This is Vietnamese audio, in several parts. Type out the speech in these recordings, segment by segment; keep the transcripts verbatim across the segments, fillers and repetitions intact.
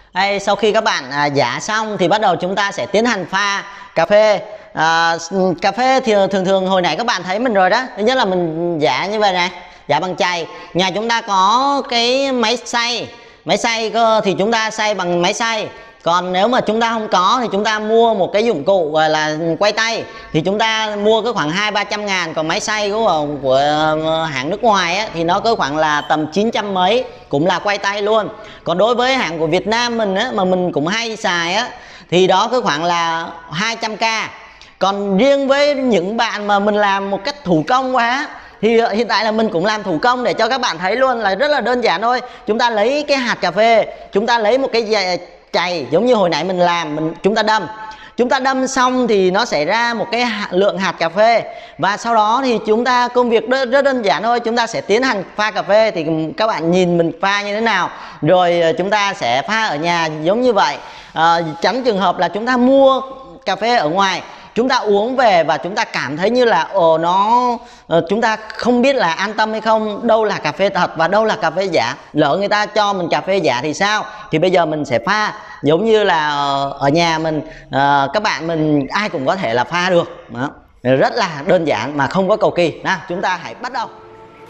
Hay sau khi các bạn à, giả xong thì bắt đầu chúng ta sẽ tiến hành pha cà phê. à, Cà phê thì thường thường hồi nãy các bạn thấy mình rồi đó. Thứ nhất là mình giả như vậy này, giả bằng chày. Nhà chúng ta có cái máy xay, máy xay cơ thì chúng ta xay bằng máy xay. Còn nếu mà chúng ta không có thì chúng ta mua một cái dụng cụ gọi là quay tay, thì chúng ta mua có khoảng hai ba trăm ngàn. Còn máy xay của, của hãng nước ngoài á, thì nó có khoảng là tầm chín trăm mấy, cũng là quay tay luôn. Còn đối với hãng của Việt Nam mình á, mà mình cũng hay xài á, thì đó có khoảng là hai trăm k. Còn riêng với những bạn mà mình làm một cách thủ công quá, thì hiện tại là mình cũng làm thủ công để cho các bạn thấy luôn, là rất là đơn giản thôi. Chúng ta lấy cái hạt cà phê, chúng ta lấy một cái chày giống như hồi nãy mình làm, mình chúng ta đâm chúng ta đâm xong thì nó sẽ ra một cái lượng hạt cà phê. Và sau đó thì chúng ta công việc rất, rất đơn giản thôi, chúng ta sẽ tiến hành pha cà phê. Thì các bạn nhìn mình pha như thế nào, rồi chúng ta sẽ pha ở nhà giống như vậy. à, tránh trường hợp là chúng ta mua cà phê ở ngoài, chúng ta uống về và chúng ta cảm thấy như là ồ nó chúng ta không biết là an tâm hay không, đâu là cà phê thật và đâu là cà phê giả. Lỡ người ta cho mình cà phê giả thì sao? Thì bây giờ mình sẽ pha giống như là ở nhà mình, các bạn mình ai cũng có thể là pha được. Đó, rất là đơn giản mà không có cầu kỳ. Nào, chúng ta hãy bắt đầu.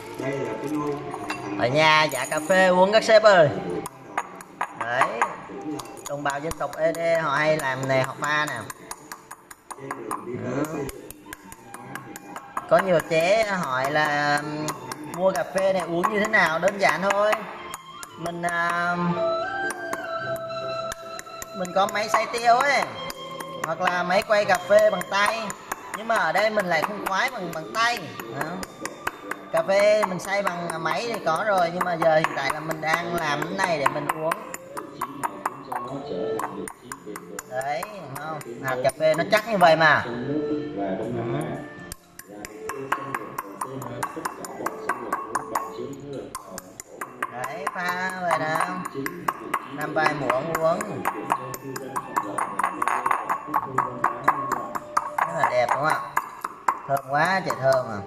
Ở nhà giả cà phê uống các sếp ơi. Đấy, đồng bào dân tộc e đê họ hay làm này, họ pha nè. Ừ. Có nhiều chế hỏi là mua cà phê này uống như thế nào, đơn giản thôi. Mình uh, mình có máy xay tiêu ấy, hoặc là máy quay cà phê bằng tay, nhưng mà ở đây mình lại không khoái bằng bằng tay. Đó. Cà phê mình xay bằng máy thì có rồi, nhưng mà giờ hiện tại là mình đang làm cái này để mình uống. Đấy, không? Hạt cà phê nó chắc như vậy mà. Ừ. Đấy, pha vậy nè, năm vài muỗng uống. Rất là đẹp đúng không? Thơm quá trời thơm à.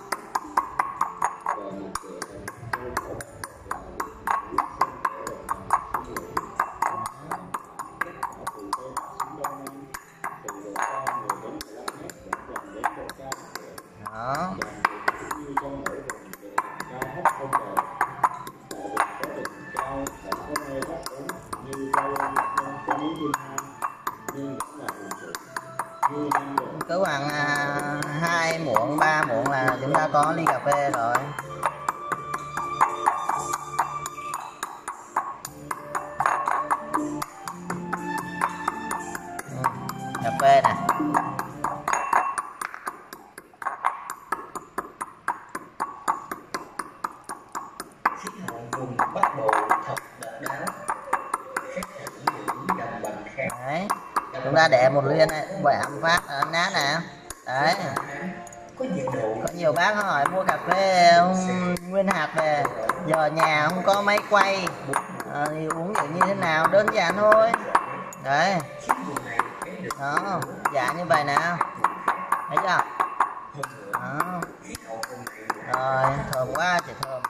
Đó. Cứ khoảng hai muỗng ba muỗng là chúng ta có ly cà phê rồi. Ừ, cà phê nè. Đấy, chúng ta để một ly này bẻ phát nát nè. Đấy, có nhiều bác hỏi mua cà phê nguyên hạt về, giờ nhà không có máy quay à, thì uống như thế nào, đơn giản thôi. Đấy, đó, dạ như vậy nè, thấy chưa? Đó. Rồi, thơm quá trời thơm.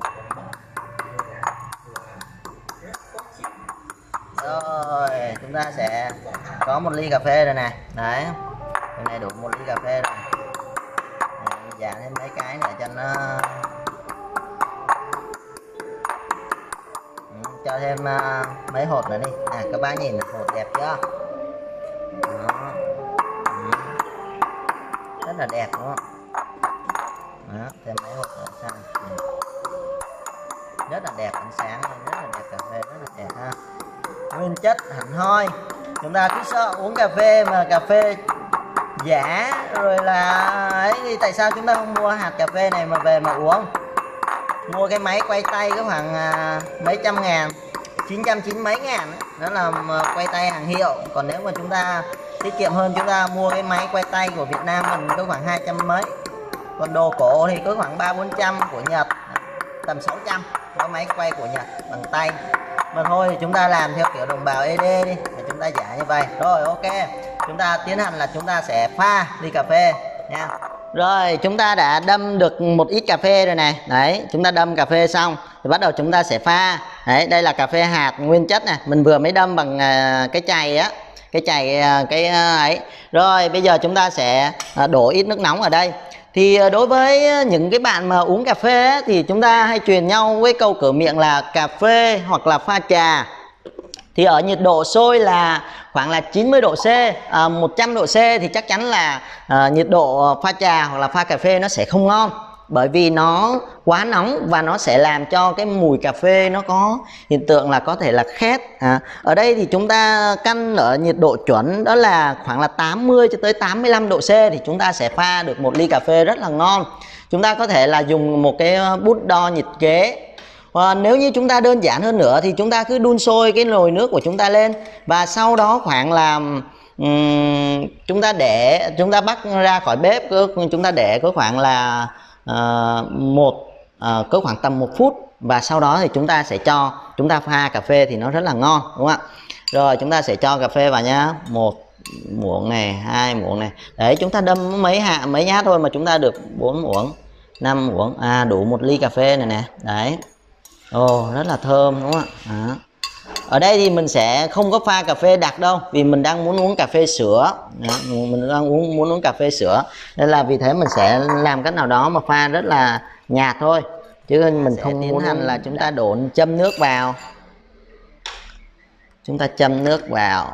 Rồi, chúng ta sẽ có một ly cà phê rồi nè. Đấy, cái này đủ một ly cà phê rồi. Đấy, giả thêm mấy cái nữa cho nó ừ, cho thêm uh, mấy hột nữa đi. À, các bác nhìn hột đẹp chưa? Đó. Ừ. Rất là đẹp đúng không? Đó, thêm mấy hột nữa xong. Ừ. Rất là đẹp, ánh sáng rất là đẹp, cà phê rất là đẹp ha. Nguyên chất hẳn hoi. Chúng ta cứ sợ uống cà phê mà cà phê giả rồi là ấy, thì tại sao chúng ta không mua hạt cà phê này mà về mà uống? Mua cái máy quay tay có khoảng à, mấy trăm ngàn, chín trăm chín mấy ngàn ấy. Đó là quay tay hàng hiệu. Còn nếu mà chúng ta tiết kiệm hơn, chúng ta mua cái máy quay tay của Việt Nam mình có khoảng hai trăm mấy. Còn đồ cổ thì có khoảng ba bốn trăm, của Nhật tầm sáu trăm, có máy quay của Nhật bằng tay. Mà thôi thì chúng ta làm theo kiểu đồng bào e đê đi, để chúng ta giả như vậy. Rồi ok, chúng ta tiến hành là chúng ta sẽ pha ly cà phê nha. Rồi chúng ta đã đâm được một ít cà phê rồi này. Đấy, chúng ta đâm cà phê xong thì bắt đầu chúng ta sẽ pha. Đấy, đây là cà phê hạt nguyên chất này, mình vừa mới đâm bằng uh, cái chày á, cái chày uh, cái uh, ấy. Rồi bây giờ chúng ta sẽ uh, đổ ít nước nóng ở đây. Thì uh, đối với những cái bạn mà uống cà phê ấy, thì chúng ta hay truyền nhau với câu cửa miệng là cà phê hoặc là pha trà thì ở nhiệt độ sôi là khoảng là chín mươi độ C, à, một trăm độ C thì chắc chắn là à, nhiệt độ pha trà hoặc là pha cà phê nó sẽ không ngon, bởi vì nó quá nóng và nó sẽ làm cho cái mùi cà phê nó có hiện tượng là có thể là khét. À, ở đây thì chúng ta căn ở nhiệt độ chuẩn đó là khoảng là tám mươi cho tới tám mươi lăm độ C thì chúng ta sẽ pha được một ly cà phê rất là ngon. Chúng ta có thể là dùng một cái bút đo nhiệt kế. À, nếu như chúng ta đơn giản hơn nữa thì chúng ta cứ đun sôi cái nồi nước của chúng ta lên và sau đó khoảng là um, chúng ta để chúng ta bắt ra khỏi bếp, chúng ta để có khoảng là uh, một uh, có khoảng tầm một phút và sau đó thì chúng ta sẽ cho chúng ta pha cà phê thì nó rất là ngon, đúng không ạ? Rồi chúng ta sẽ cho cà phê vào nhá, một muỗng này, hai muỗng này, đấy chúng ta đâm mấy hạ mấy nhát thôi mà chúng ta được bốn muỗng, năm muỗng, à đủ một ly cà phê này nè, đấy. Ồ, rất là thơm đúng không ạ? Đó. Ở đây thì mình sẽ không có pha cà phê đặc đâu, vì mình đang muốn uống cà phê sữa. Đó, mình đang uống muốn uống cà phê sữa, nên là vì thế mình sẽ làm cách nào đó mà pha rất là nhạt thôi, chứ mình sẽ không tiến hành là chúng ta đổ châm nước vào. Chúng ta châm nước vào.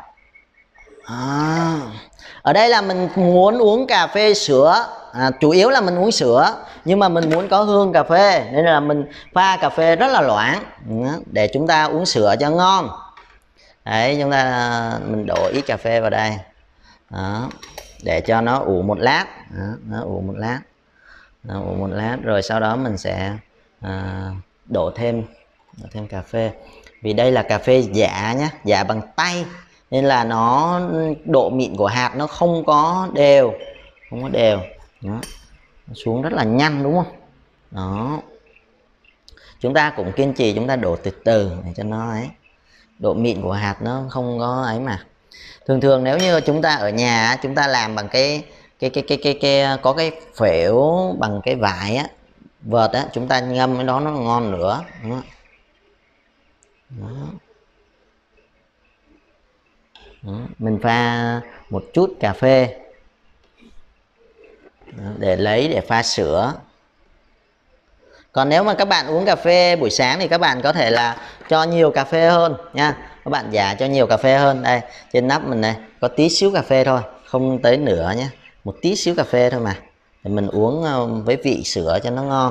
À, ở đây là mình muốn uống cà phê sữa, à, chủ yếu là mình uống sữa nhưng mà mình muốn có hương cà phê nên là mình pha cà phê rất là loãng để chúng ta uống sữa cho ngon. Đấy, chúng ta mình đổ ít cà phê vào đây. Đó, để cho nó ủ một lát. Đó, nó ủ một lát. Nó ủ một lát rồi sau đó mình sẽ à, đổ thêm đổ thêm cà phê. Vì đây là cà phê giã nhé, giã bằng tay nên là nó độ mịn của hạt nó không có đều, không có đều. Đó, nó xuống rất là nhanh đúng không? Đó, chúng ta cũng kiên trì chúng ta đổ từ từ để cho nó ấy, độ mịn của hạt nó không có ấy mà. Thường thường nếu như chúng ta ở nhà chúng ta làm bằng cái cái cái cái cái, cái có cái phễu bằng cái vải á, vợt á, chúng ta ngâm cái đó nó ngon nữa. Đó. Đó. Đó. Mình pha một chút cà phê. Đó, để lấy để pha sữa. Còn nếu mà các bạn uống cà phê buổi sáng thì các bạn có thể là cho nhiều cà phê hơn nha. Các bạn giả cho nhiều cà phê hơn. Đây, trên nắp mình này có tí xíu cà phê thôi, không tới nửa nhé, một tí xíu cà phê thôi mà. Để mình uống với vị sữa cho nó ngon.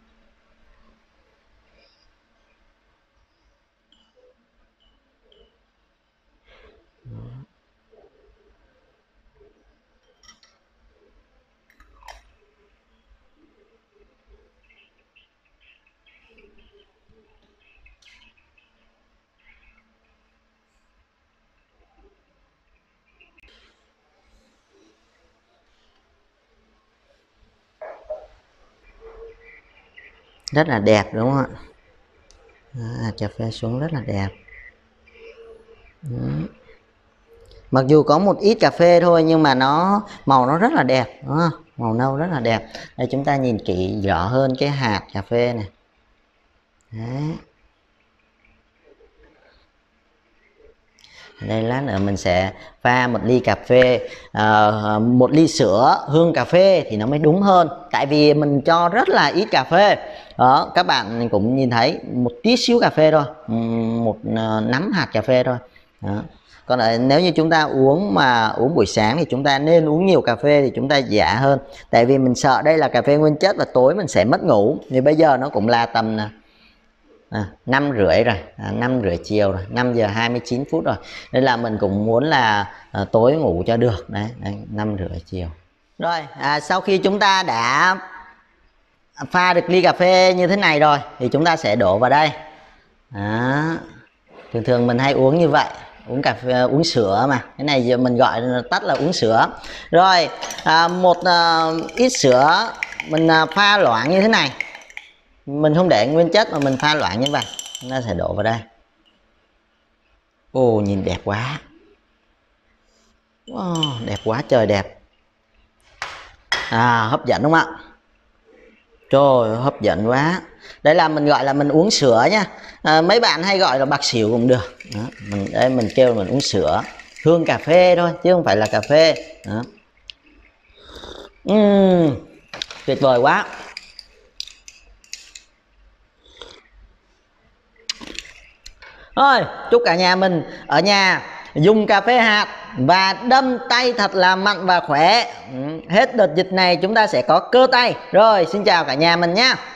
Rất là đẹp đúng không ạ? À, cà phê xuống rất là đẹp. Đó. Mặc dù có một ít cà phê thôi nhưng mà nó màu nó rất là đẹp, đúng không? Màu nâu rất là đẹp. Đây chúng ta nhìn kỹ rõ hơn cái hạt cà phê này. Đấy. Đây lát nữa mình sẽ pha một ly cà phê, à, một ly sữa hương cà phê thì nó mới đúng hơn, tại vì mình cho rất là ít cà phê. Đó, các bạn cũng nhìn thấy một tí xíu cà phê thôi, một nắm hạt cà phê thôi. Đó. Còn nếu như chúng ta uống mà uống buổi sáng thì chúng ta nên uống nhiều cà phê thì chúng ta dạ hơn, tại vì mình sợ đây là cà phê nguyên chất và tối mình sẽ mất ngủ. Thì bây giờ nó cũng là tầm À, năm rưỡi rồi, à, năm rưỡi chiều rồi, năm giờ hai mươi chín phút rồi, nên là mình cũng muốn là à, tối ngủ cho được. Đấy, đấy năm rưỡi chiều rồi. À, sau khi chúng ta đã pha được ly cà phê như thế này rồi thì chúng ta sẽ đổ vào đây. Đó. Thường thường mình hay uống như vậy, uống cà phê, uống sữa mà, cái này giờ mình gọi tắt là uống sữa. Rồi à, một à, ít sữa mình à, pha loãng như thế này, mình không để nguyên chất mà mình pha loãng như vậy, chúng ta sẽ đổ vào đây. Ồ, nhìn đẹp quá. Wow, đẹp quá trời đẹp. À, hấp dẫn đúng không ạ? Trời ơi, hấp dẫn quá. Đây là mình gọi là mình uống sữa nha. À, mấy bạn hay gọi là bạc xỉu cũng được. Đó, mình đây mình kêu mình uống sữa, hương cà phê thôi chứ không phải là cà phê. Đó. Uhm, tuyệt vời quá. Thôi, chúc cả nhà mình ở nhà dùng cà phê hạt và đâm tay thật là mạnh và khỏe. Hết đợt dịch này chúng ta sẽ có cơ tay. Rồi, xin chào cả nhà mình nhé.